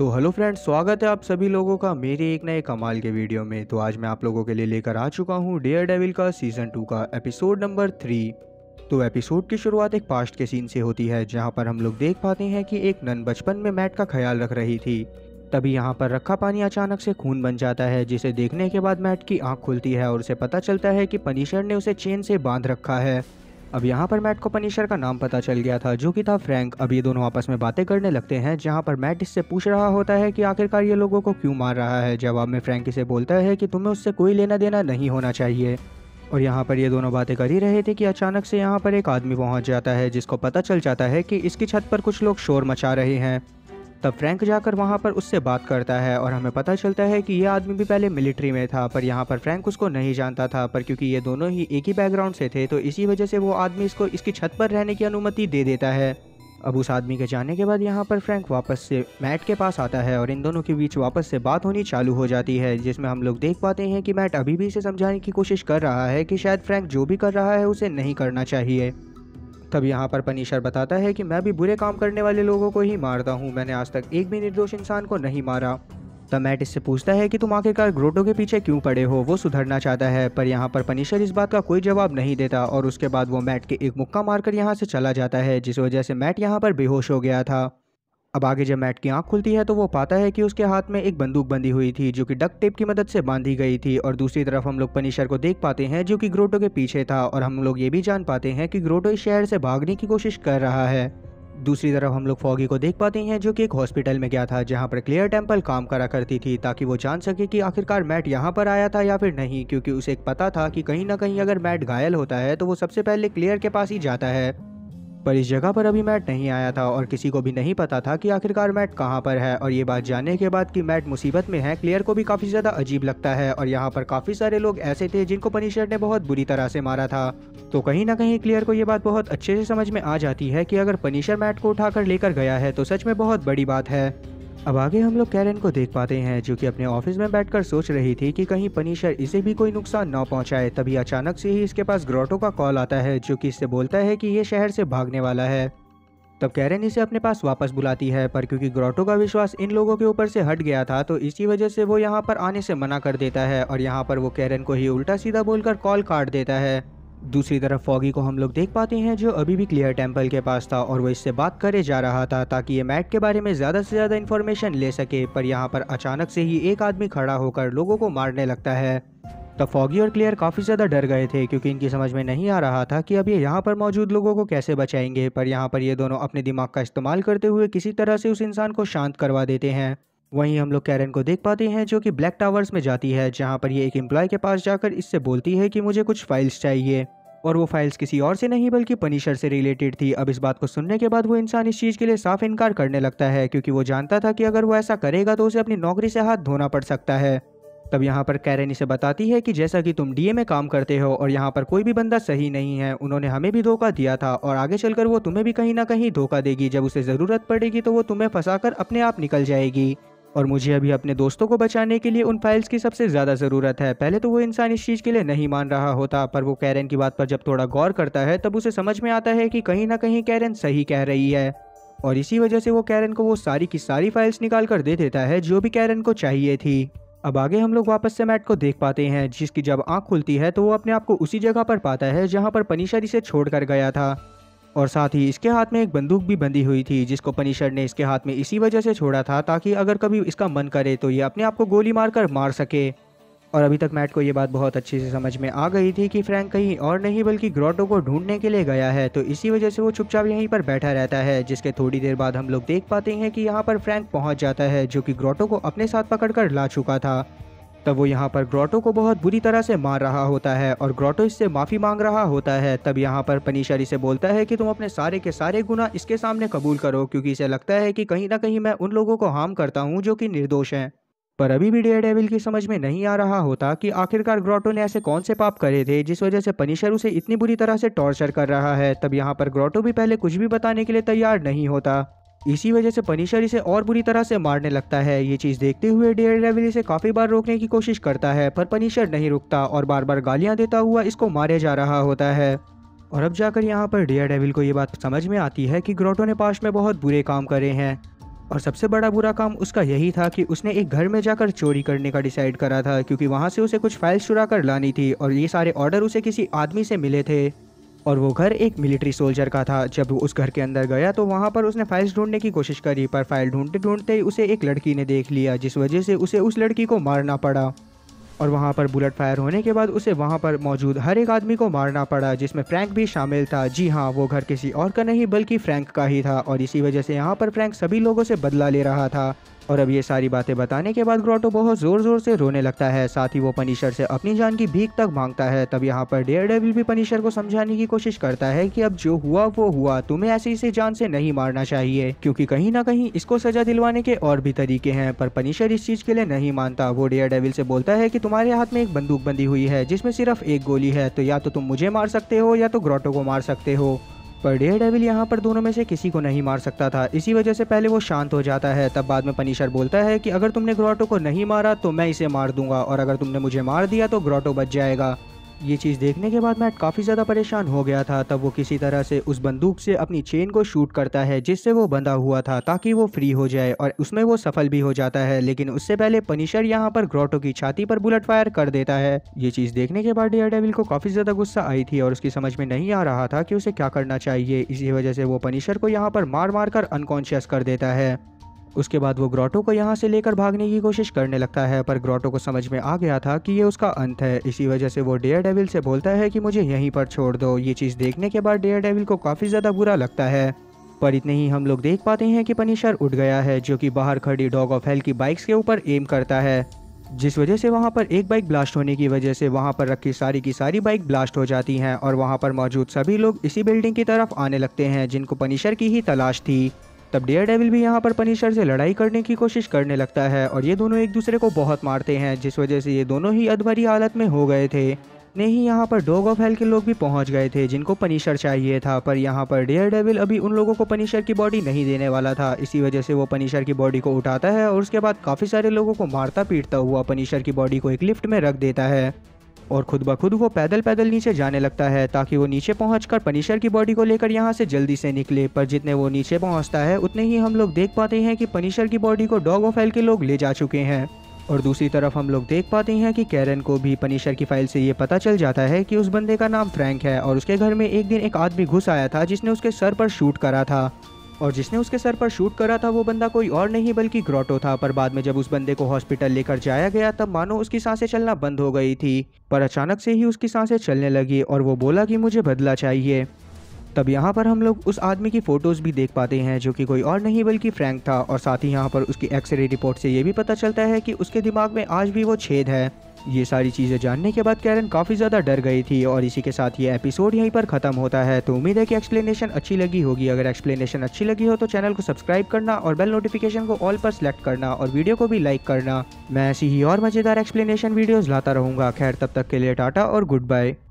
तो hello friends, स्वागत है आप सभी लोगों का मेरे एक नए कमाल के वीडियो में। तो आज मैं आप लोगों के लिए लेकर आ चुका हूँ डेयर डेविल का सीज़न 2 का एपिसोड नंबर 3। तो एपिसोड की शुरुआत एक पास्ट के सीन से होती है, जहाँ पर हम लोग देख पाते हैं कि एक नन बचपन में मैट का ख्याल रख रही थी। तभी यहाँ पर रखा पानी अचानक से खून बन जाता है, जिसे देखने के बाद मैट की आंख खुलती है और उसे पता चलता है कि पनिशर ने उसे चेन से बांध रखा है। अब यहाँ पर मैट को पनिशर का नाम पता चल गया था, जो कि था फ्रैंक। अब ये दोनों आपस में बातें करने लगते हैं, जहाँ पर मैट इससे पूछ रहा होता है कि आखिरकार ये लोगों को क्यों मार रहा है। जवाब में फ्रैंक इसे बोलता है कि तुम्हें उससे कोई लेना देना नहीं होना चाहिए। और यहाँ पर ये दोनों बातें कर ही रहे थे कि अचानक से यहाँ पर एक आदमी पहुँच जाता है, जिसको पता चल जाता है कि इसकी छत पर कुछ लोग शोर मचा रहे हैं। तब फ्रैंक जाकर वहाँ पर उससे बात करता है और हमें पता चलता है कि यह आदमी भी पहले मिलिट्री में था, पर यहाँ पर फ्रैंक उसको नहीं जानता था। पर क्योंकि ये दोनों ही एक ही बैकग्राउंड से थे, तो इसी वजह से वो आदमी इसको इसकी छत पर रहने की अनुमति दे देता है। अब उस आदमी के जाने के बाद यहाँ पर फ्रैंक वापस से मैट के पास आता है और इन दोनों के बीच वापस से बात होनी चालू हो जाती है, जिसमें हम लोग देख पाते हैं कि मैट अभी भी इसे समझाने की कोशिश कर रहा है कि शायद फ्रैंक जो भी कर रहा है उसे नहीं करना चाहिए। तब यहाँ पर पनिशर बताता है कि मैं भी बुरे काम करने वाले लोगों को ही मारता हूँ, मैंने आज तक एक भी निर्दोष इंसान को नहीं मारा। तब मैट इससे पूछता है कि तुम आखिरकार ग्रोटो के पीछे क्यों पड़े हो, वो सुधरना चाहता है। पर यहाँ पर पनिशर इस बात का कोई जवाब नहीं देता और उसके बाद वो मैट के एक मुक्का मारकर यहाँ से चला जाता है, जिस वजह से मैट यहाँ पर बेहोश हो गया था। अब आगे जब मैट की आंख खुलती है तो वो पाता है कि उसके हाथ में एक बंदूक बंधी हुई थी, जो कि डक्ट टेप की मदद से बांधी गई थी। और दूसरी तरफ हम लोग पनिशर को देख पाते हैं, जो कि ग्रोटो के पीछे था। और हम लोग ये भी जान पाते हैं कि ग्रोटो इस शहर से भागने की कोशिश कर रहा है। दूसरी तरफ हम लोग फॉगी को देख पाते हैं, जो कि एक हॉस्पिटल में गया था, जहाँ पर क्लियर टेम्पल काम करा करती थी, ताकि वो जान सके कि आखिरकार मैट यहाँ पर आया था या फिर नहीं। क्योंकि उसे पता था कि कहीं ना कहीं अगर मैट घायल होता है तो वो सबसे पहले क्लियर के पास ही जाता है। पर इस जगह पर अभी मैट नहीं आया था और किसी को भी नहीं पता था कि आखिरकार मैट कहाँ पर है। और ये बात जानने के बाद कि मैट मुसीबत में है, क्लियर को भी काफ़ी ज़्यादा अजीब लगता है। और यहाँ पर काफ़ी सारे लोग ऐसे थे जिनको पनिशर ने बहुत बुरी तरह से मारा था। तो कहीं ना कहीं क्लियर को ये बात बहुत अच्छे से समझ में आ जाती है कि अगर पनिशर मैट को उठाकर लेकर गया है तो सच में बहुत बड़ी बात है। अब आगे हम लोग कैरन को देख पाते हैं, जो कि अपने ऑफिस में बैठकर सोच रही थी कि कहीं पनिशर इसे भी कोई नुकसान ना पहुंचाए। तभी अचानक से ही इसके पास ग्रोटो का कॉल आता है, जो कि इससे बोलता है कि ये शहर से भागने वाला है। तब कैरन इसे अपने पास वापस बुलाती है, पर क्योंकि ग्रोटो का विश्वास इन लोगों के ऊपर से हट गया था, तो इसी वजह से वो यहाँ पर आने से मना कर देता है। और यहाँ पर वो कैरन को ही उल्टा सीधा बोलकर कॉल काट देता है। दूसरी तरफ फॉगी को हम लोग देख पाते हैं, जो अभी भी क्लियर टेम्पल के पास था और वो इससे बात करे जा रहा था, ताकि ये मैट के बारे में ज़्यादा से ज़्यादा इन्फॉर्मेशन ले सके। पर यहाँ पर अचानक से ही एक आदमी खड़ा होकर लोगों को मारने लगता है। तब फॉगी और क्लियर काफ़ी ज़्यादा डर गए थे, क्योंकि इनकी समझ में नहीं आ रहा था कि अब ये यहाँ पर मौजूद लोगों को कैसे बचाएंगे। पर यहाँ पर ये दोनों अपने दिमाग का इस्तेमाल करते हुए किसी तरह से उस इंसान को शांत करवा देते हैं। वहीं हम लोग कैरन को देख पाते हैं, जो कि ब्लैक टावर्स में जाती है, जहाँ पर ये एक एम्प्लॉय के पास जाकर इससे बोलती है कि मुझे कुछ फाइल्स चाहिए। और वो फाइल्स किसी और से नहीं बल्कि पनिशर से रिलेटेड थी। अब इस बात को सुनने के बाद वो इंसान इस चीज़ के लिए साफ इनकार करने लगता है, क्योंकि वो जानता था कि अगर वो ऐसा करेगा तो उसे अपनी नौकरी से हाथ धोना पड़ सकता है। तब यहाँ पर कैरन इसे बताती है कि जैसा कि तुम डीए में काम करते हो और यहाँ पर कोई भी बंदा सही नहीं है, उन्होंने हमें भी धोखा दिया था और आगे चलकर वो तुम्हें भी कहीं ना कहीं धोखा देगी। जब उसे ज़रूरत पड़ेगी तो वो तुम्हें फंसाकर अपने आप निकल जाएगी। और मुझे अभी अपने दोस्तों को बचाने के लिए उन फाइल्स की सबसे ज़्यादा ज़रूरत है। पहले तो वो इंसान इस चीज़ के लिए नहीं मान रहा होता, पर वो कैरन की बात पर जब थोड़ा गौर करता है तब उसे समझ में आता है कि कहीं ना कहीं कैरन सही कह रही है। और इसी वजह से वो कैरन को वो सारी की सारी फाइल्स निकाल कर दे देता है, जो भी कैरन को चाहिए थी। अब आगे हम लोग वापस से मैट को देख पाते हैं, जिसकी जब आँख खुलती है तो वो अपने आप को उसी जगह पर पाता है जहाँ पर पनिशर इसे छोड़ कर गया था। और साथ ही इसके हाथ में एक बंदूक भी बंधी हुई थी, जिसको पनिशर ने इसके हाथ में इसी वजह से छोड़ा था, ताकि अगर कभी इसका मन करे तो ये अपने आप को गोली मारकर मार सके। और अभी तक मैट को ये बात बहुत अच्छे से समझ में आ गई थी कि फ्रैंक कहीं और नहीं बल्कि ग्रोटो को ढूंढने के लिए गया है, तो इसी वजह से वो चुपचाप यहीं पर बैठा रहता है। जिसके थोड़ी देर बाद हम लोग देख पाते हैं कि यहाँ पर फ्रैंक पहुँच जाता है, जो कि ग्रोटो को अपने साथ पकड़ कर ला चुका था। तब वो यहाँ पर ग्रोटो को बहुत बुरी तरह से मार रहा होता है और ग्रोटो इससे माफ़ी मांग रहा होता है। तब यहाँ पर पनिशर इसे बोलता है कि तुम अपने सारे के सारे गुनाह इसके सामने कबूल करो, क्योंकि इसे लगता है कि कहीं ना कहीं मैं उन लोगों को हार्म करता हूँ जो कि निर्दोष हैं। पर अभी भी डेयर डेविल की समझ में नहीं आ रहा होता कि आखिरकार ग्रोटो ने ऐसे कौन से पाप करे थे जिस वजह से पनिशर उसे इतनी बुरी तरह से टॉर्चर कर रहा है। तब यहाँ पर ग्रोटो भी पहले कुछ भी बताने के लिए तैयार नहीं होता। इसी वजह से पनिशर इसे और बुरी तरह से मारने लगता है। ये चीज़ देखते हुए डेयर डेविल इसे काफ़ी बार रोकने की कोशिश करता है, पर पनिशर नहीं रुकता और बार बार गालियाँ देता हुआ इसको मारे जा रहा होता है। और अब जाकर यहाँ पर डेयर डेविल को ये बात समझ में आती है कि ग्रोटो ने पास्ट में बहुत बुरे काम करे हैं और सबसे बड़ा बुरा काम उसका यही था कि उसने एक घर में जाकर चोरी करने का डिसाइड करा था, क्योंकि वहाँ से उसे कुछ फाइल्स चुरा कर लानी थी और ये सारे ऑर्डर उसे किसी आदमी से मिले थे और वो घर एक मिलिट्री सोल्जर का था। जब वो उस घर के अंदर गया तो वहाँ पर उसने फाइल्स ढूंढने की कोशिश करी, पर फाइल ढूंढते ढूंढते ही उसे एक लड़की ने देख लिया, जिस वजह से उसे उस लड़की को मारना पड़ा। और वहाँ पर बुलेट फायर होने के बाद उसे वहाँ पर मौजूद हर एक आदमी को मारना पड़ा, जिसमें फ्रैंक भी शामिल था। जी हाँ, वो घर किसी और का नहीं बल्कि फ्रैंक का ही था और इसी वजह से यहाँ पर फ्रैंक सभी लोगों से बदला ले रहा था। और अब ये सारी बातें बताने के बाद ग्रोटो बहुत ज़ोर ज़ोर से रोने लगता है, साथ ही वो पनिशर से अपनी जान की भीख तक मांगता है। तब यहाँ पर डेयरडेविल भी पनिशर को समझाने की कोशिश करता है कि अब जो हुआ वो हुआ, तुम्हें ऐसे इसे जान से नहीं मारना चाहिए, क्योंकि कहीं ना कहीं इसको सजा दिलवाने के और भी तरीके हैं। पर पनिशर इस चीज़ के लिए नहीं मानता। वो डेयरडेविल से बोलता है कि तुम्हारे हाथ में एक बंदूक बंदी हुई है जिसमें सिर्फ एक गोली है, तो या तो तुम मुझे मार सकते हो या तो ग्रोटो को मार सकते हो। पर डेयरडेविल यहाँ पर दोनों में से किसी को नहीं मार सकता था, इसी वजह से पहले वो शांत हो जाता है। तब बाद में पनिशर बोलता है कि अगर तुमने ग्रोटो को नहीं मारा तो मैं इसे मार दूंगा, और अगर तुमने मुझे मार दिया तो ग्रोटो बच जाएगा। ये चीज़ देखने के बाद मैट काफ़ी ज़्यादा परेशान हो गया था। तब वो किसी तरह से उस बंदूक से अपनी चेन को शूट करता है जिससे वो बंधा हुआ था, ताकि वो फ्री हो जाए, और उसमें वो सफल भी हो जाता है। लेकिन उससे पहले पनिशर यहाँ पर ग्रोटो की छाती पर बुलेट फायर कर देता है। ये चीज़ देखने के बाद डेयरडेविल को काफ़ी ज़्यादा गुस्सा आई थी और उसकी समझ में नहीं आ रहा था कि उसे क्या करना चाहिए। इसी वजह से वो पनिशर को यहाँ पर मार मार कर अनकॉन्शियस कर देता है। उसके बाद वो ग्रोटो को यहाँ से लेकर भागने की कोशिश करने लगता है, पर ग्रोटो को समझ में आ गया था कि ये उसका अंत है। इसी वजह से वो डेयरडेविल से बोलता है कि मुझे यहीं पर छोड़ दो। ये चीज़ देखने के बाद डेयरडेविल को काफ़ी ज़्यादा बुरा लगता है। पर इतने ही हम लोग देख पाते हैं कि पनिशर उठ गया है, जो कि बाहर खड़ी डॉग ऑफ हेल की बाइक्स के ऊपर एम करता है, जिस वजह से वहाँ पर एक बाइक ब्लास्ट होने की वजह से वहाँ पर रखी सारी की सारी बाइक ब्लास्ट हो जाती हैं और वहाँ पर मौजूद सभी लोग इसी बिल्डिंग की तरफ आने लगते हैं जिनको पनिशर की ही तलाश थी। तब डेयरडेविल भी यहाँ पर पनिशर से लड़ाई करने की कोशिश करने लगता है और ये दोनों एक दूसरे को बहुत मारते हैं, जिस वजह से ये दोनों ही अधमरी हालत में हो गए थे। नहीं, यहाँ पर डॉग ऑफ हेल के लोग भी पहुँच गए थे जिनको पनिशर चाहिए था, पर यहाँ पर डेयरडेविल अभी उन लोगों को पनिशर की बॉडी नहीं देने वाला था। इसी वजह से वो पनिशर की बॉडी को उठाता है और उसके बाद काफ़ी सारे लोगों को मारता पीटता हुआ पनिशर की बॉडी को एक लिफ्ट में रख देता है और खुद ब खुद वो पैदल पैदल नीचे जाने लगता है, ताकि वो नीचे पहुंचकर पनिशर की बॉडी को लेकर यहाँ से जल्दी से निकले। पर जितने वो नीचे पहुंचता है उतने ही हम लोग देख पाते हैं कि पनिशर की बॉडी को डॉग ऑफ हेल के लोग ले जा चुके हैं। और दूसरी तरफ हम लोग देख पाते हैं कि कैरन को भी पनिशर की फाइल से ये पता चल जाता है कि उस बंदे का नाम फ्रैंक है और उसके घर में एक दिन एक आदमी घुस आया था जिसने उसके सर पर शूट करा था, और जिसने उसके सर पर शूट करा था वो बंदा कोई और नहीं बल्कि ग्रोटो था। पर बाद में जब उस बंदे को हॉस्पिटल लेकर जाया गया तब मानो उसकी सांसें चलना बंद हो गई थी, पर अचानक से ही उसकी सांसें चलने लगी और वो बोला कि मुझे बदला चाहिए। तब यहाँ पर हम लोग उस आदमी की फ़ोटोज़ भी देख पाते हैं जो कि कोई और नहीं बल्कि फ्रैंक था, और साथ ही यहाँ पर उसकी एक्सरे रिपोर्ट से ये भी पता चलता है कि उसके दिमाग में आज भी वो छेद है। ये सारी चीज़ें जानने के बाद कैरन काफ़ी ज़्यादा डर गई थी और इसी के साथ ये एपिसोड यहीं पर ख़त्म होता है। तो उम्मीद है कि एक्सप्लेनेशन अच्छी लगी होगी। अगर एक्सप्लेनेशन अच्छी लगी हो तो चैनल को सब्सक्राइब करना और बेल नोटिफिकेशन को ऑल पर सेलेक्ट करना और वीडियो को भी लाइक करना। मैं ऐसी ही और मज़ेदार एक्सप्लेनेशन वीडियोज़ लाता रहूँगा। खैर, तब तक के लिए टाटा और गुड बाय।